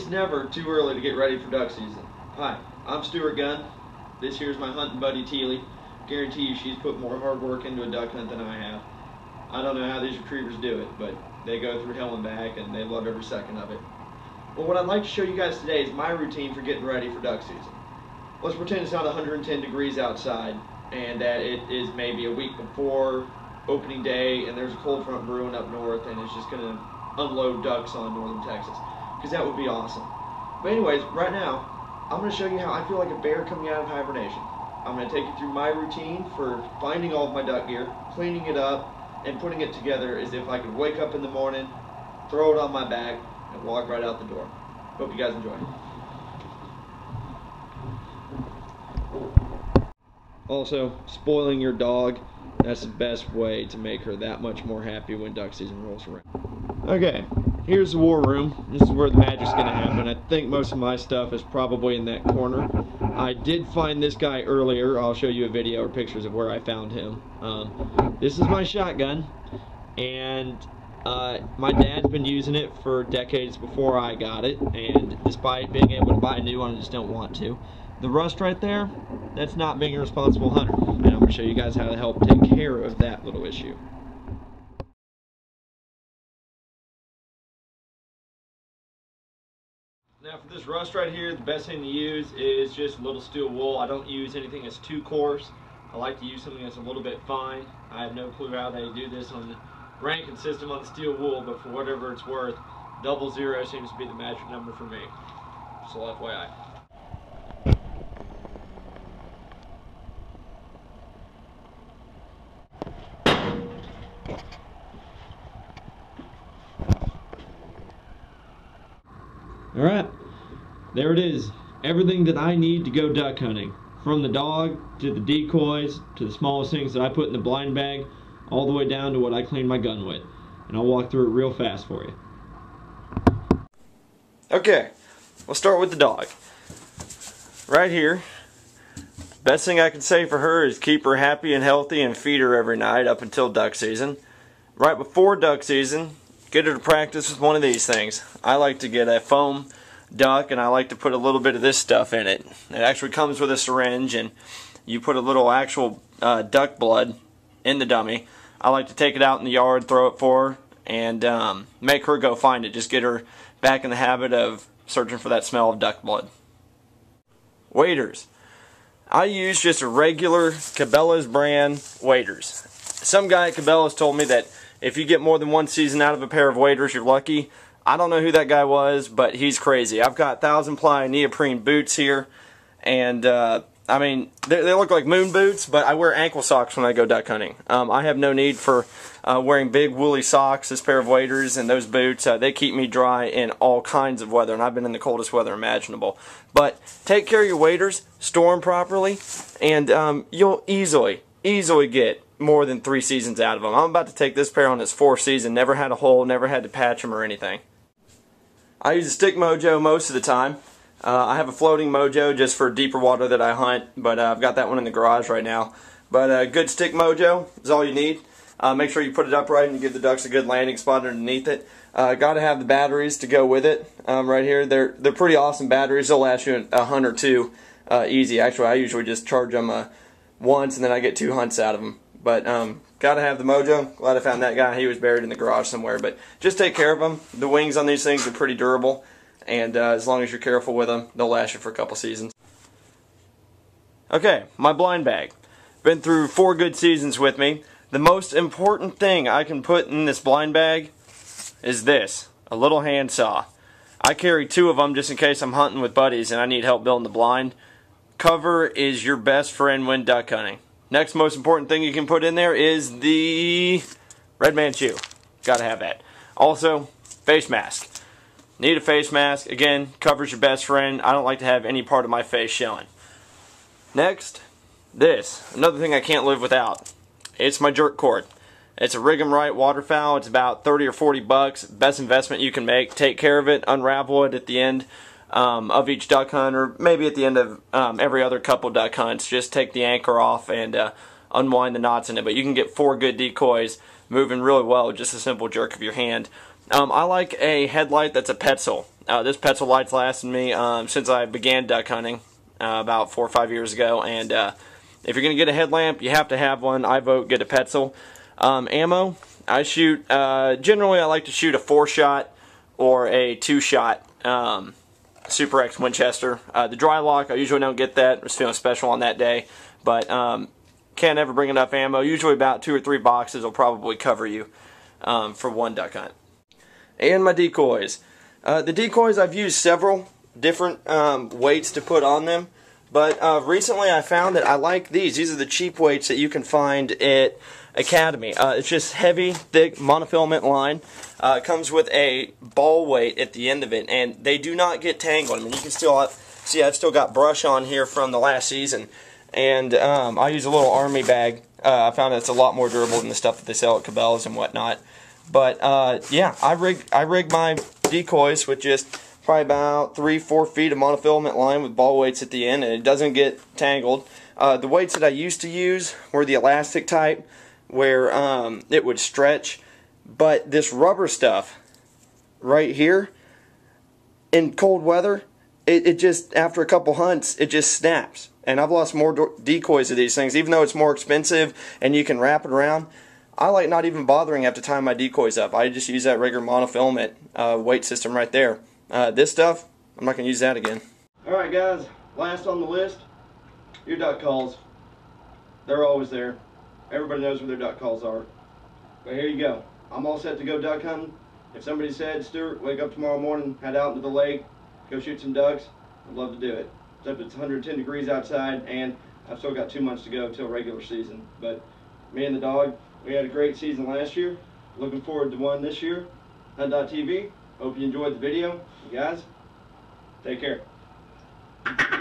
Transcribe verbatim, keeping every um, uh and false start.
It's never too early to get ready for duck season. Hi, I'm Stuart Gunn. This here's my hunting buddy Teely. Guarantee you she's put more hard work into a duck hunt than I have. I don't know how these retrievers do it, but they go through hell and back and they love every second of it. Well, what I'd like to show you guys today is my routine for getting ready for duck season. Let's pretend it's not one hundred ten degrees outside and that it is maybe a week before opening day and there's a cold front brewing up north and it's just going to unload ducks on northern Texas, because that would be awesome. But anyways, right now I'm going to show you how I feel like a bear coming out of hibernation. I'm going to take you through my routine for finding all of my duck gear, cleaning it up, and putting it together as if I could wake up in the morning, throw it on my back, and walk right out the door. Hope you guys enjoy. Also, spoiling your dog, that's the best way to make her that much more happy when duck season rolls around. Okay, here's the war room. This is where the magic's gonna happen. I think most of my stuff is probably in that corner. I did find this guy earlier. I'll show you a video or pictures of where I found him. Um, this is my shotgun, and uh, my dad's been using it for decades before I got it, and despite being able to buy a new one, I just don't want to. The rust right there, that's not being a responsible hunter, and I'm going to show you guys how to help take care of that little issue. Now for this rust right here, the best thing to use is just a little steel wool. I don't use anything that's too coarse. I like to use something that's a little bit fine. I have no clue how they do this on the ranking system on the steel wool, but for whatever it's worth, double zero seems to be the magic number for me. So F Y I. Alright, there it is. Everything that I need to go duck hunting. From the dog, to the decoys, to the smallest things that I put in the blind bag, all the way down to what I clean my gun with. And I'll walk through it real fast for you. Okay, we'll start with the dog. Right here, best thing I can say for her is keep her happy and healthy and feed her every night up until duck season. Right before duck season, get her to practice with one of these things. I like to get a foam duck, and I like to put a little bit of this stuff in it. It actually comes with a syringe, and you put a little actual uh, duck blood in the dummy. I like to take it out in the yard, throw it for her, and um, make her go find it. Just get her back in the habit of searching for that smell of duck blood. Waders. I use just a regular Cabela's brand waders. Some guy at Cabela's told me that if you get more than one season out of a pair of waders, you're lucky. I don't know who that guy was, but he's crazy. I've got thousand ply neoprene boots here, and uh, I mean, they, they look like moon boots, but I wear ankle socks when I go duck hunting. Um, I have no need for uh, wearing big woolly socks. This pair of waders and those boots, uh, they keep me dry in all kinds of weather, and I've been in the coldest weather imaginable. But take care of your waders, store them properly, and um, you'll easily, easily get more than three seasons out of them. I'm about to take this pair on its fourth season. Never had a hole, never had to patch them or anything. I use a stick mojo most of the time. Uh, I have a floating mojo just for deeper water that I hunt, but uh, I've got that one in the garage right now. But a uh, good stick mojo is all you need. Uh, make sure you put it upright and you give the ducks a good landing spot underneath it. Uh, got to have the batteries to go with it. Um, right here, they're they're pretty awesome batteries. They'll last you a hunt or two uh, easy. Actually, I usually just charge them uh, once and then I get two hunts out of them. But um, gotta have the mojo. Glad I found that guy. He was buried in the garage somewhere. But just take care of them. The wings on these things are pretty durable, and uh, as long as you're careful with them, they'll last you for a couple seasons. Okay, my blind bag. Been through four good seasons with me. The most important thing I can put in this blind bag is this, a little hand saw. I carry two of them just in case I'm hunting with buddies and I need help building the blind. Cover is your best friend when duck hunting. Next most important thing you can put in there is the Red Man Chew. Gotta have that. Also, face mask. Need a face mask. Again, covers your best friend. I don't like to have any part of my face showing. Next, this. Another thing I can't live without. It's my jerk cord. It's a Rig 'em Right waterfowl. It's about thirty or forty bucks. Best investment you can make. Take care of it. Unravel it at the end Um, of each duck hunt, or maybe at the end of um, every other couple duck hunts. Just take the anchor off and uh, unwind the knots in it. But you can get four good decoys moving really well with just a simple jerk of your hand. Um, I like a headlight that's a Petzl. Uh, this Petzl light's lasted me um, since I began duck hunting uh, about four or five years ago. And uh, if you're going to get a headlamp, you have to have one. I vote get a Petzl. Um, ammo, I shoot, uh, generally I like to shoot a four shot or a two shot um, Super X Winchester. Uh, the dry lock, I usually don't get that. I was feeling special on that day. But um, can't ever bring enough ammo. Usually about two or three boxes will probably cover you um, for one duck hunt. And my decoys. Uh, the decoys, I've used several different um, weights to put on them. But uh, recently I found that I like these. These are the cheap weights that you can find at Academy. Uh, it's just heavy, thick monofilament line. Uh, it comes with a ball weight at the end of it, and they do not get tangled. I mean, you can still have, see I've still got brush on here from the last season. And um, I use a little army bag. Uh, I found that it's a lot more durable than the stuff that they sell at Cabela's and whatnot. But uh, yeah, I rig I rig my decoys with just probably about three, four feet of monofilament line with ball weights at the end, and it doesn't get tangled. Uh, the weights that I used to use were the elastic type, where um, it would stretch. But this rubber stuff right here, in cold weather, it, it just, after a couple hunts, it just snaps. And I've lost more decoys of these things, even though it's more expensive and you can wrap it around. I like not even bothering have to tie my decoys up. I just use that regular monofilament uh, weight system right there. Uh, this stuff, I'm not going to use that again. Alright guys, last on the list, your duck calls. They're always there. Everybody knows where their duck calls are. But here you go. I'm all set to go duck hunting. If somebody said, Stuart, wake up tomorrow morning, head out into the lake, go shoot some ducks, I'd love to do it. Except it's one hundred ten degrees outside, and I've still got two months to go till regular season. But me and the dog, we had a great season last year. Looking forward to one this year. Hunt dot T V. Hope you enjoyed the video. You guys, take care.